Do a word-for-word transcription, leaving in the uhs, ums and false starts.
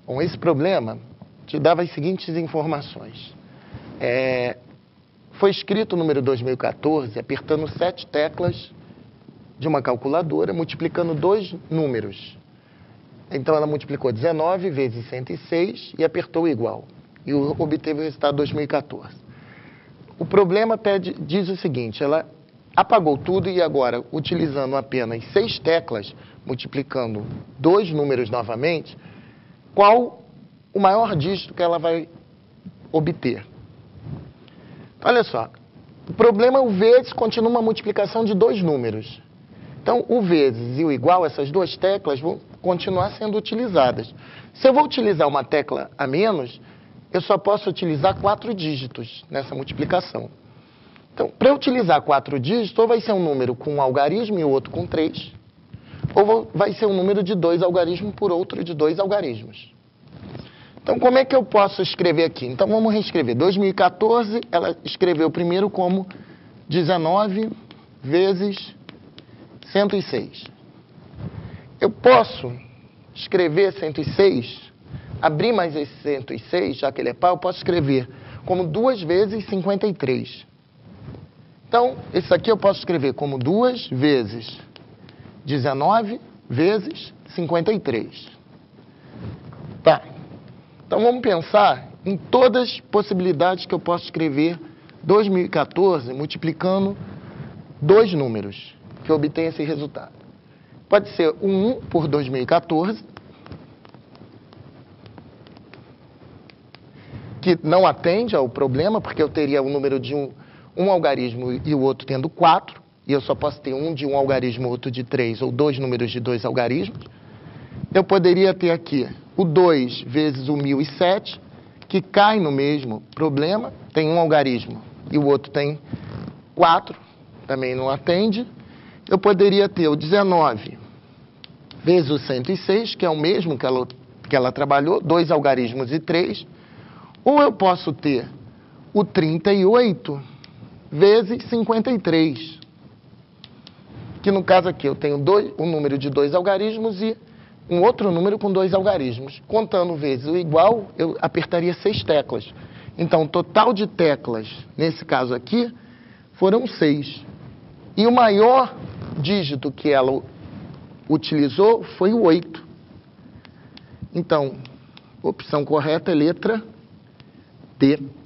Bom, esse problema te dava as seguintes informações. É, foi escrito o número dois mil e quatorze apertando sete teclas de uma calculadora, multiplicando dois números. Então, ela multiplicou dezenove vezes cento e seis e apertou igual. E obteve o resultado dois mil e quatorze. O problema pede, diz o seguinte, ela apagou tudo e agora, utilizando apenas seis teclas, multiplicando dois números novamente, qual o maior dígito que ela vai obter? Olha só, o problema é o vezes continua uma multiplicação de dois números. Então, o vezes e o igual, essas duas teclas vão continuar sendo utilizadas. Se eu vou utilizar uma tecla a menos, eu só posso utilizar quatro dígitos nessa multiplicação. Então, para eu utilizar quatro dígitos, ou vai ser um número com um algarismo e o outro com três, ou vai ser um número de dois algarismos por outro de dois algarismos. Então, como é que eu posso escrever aqui? Então, vamos reescrever. dois mil e quatorze, ela escreveu primeiro como dezenove vezes cento e seis. Eu posso escrever cento e seis, abrir mais esse cento e seis, já que ele é par, eu posso escrever como duas vezes cinquenta e três. Então, esse aqui eu posso escrever como duas vezes dezenove vezes cinquenta e três. Tá. Então, vamos pensar em todas as possibilidades que eu posso escrever dois mil e quatorze multiplicando dois números que obtém esse resultado. Pode ser o um por dois mil e quatorze, que não atende ao problema, porque eu teria um número de um, um algarismo e o outro tendo quatro, e eu só posso ter um de um algarismo, outro de três, ou dois números de dois algarismos. Eu poderia ter aqui o dois vezes o mil e sete, que cai no mesmo problema, tem um algarismo e o outro tem quatro, também não atende. Eu poderia ter o dezenove vezes o cento e seis, que é o mesmo que ela, que ela trabalhou, dois algarismos e três. Ou eu posso ter o trinta e oito vezes cinquenta e três, que no caso aqui eu tenho dois, um número de dois algarismos e um outro número com dois algarismos. Contando vezes o igual, eu apertaria seis teclas. Então, o total de teclas, nesse caso aqui, foram seis. E o maior dígito que ela utilizou foi o oito. Então, a opção correta é letra D.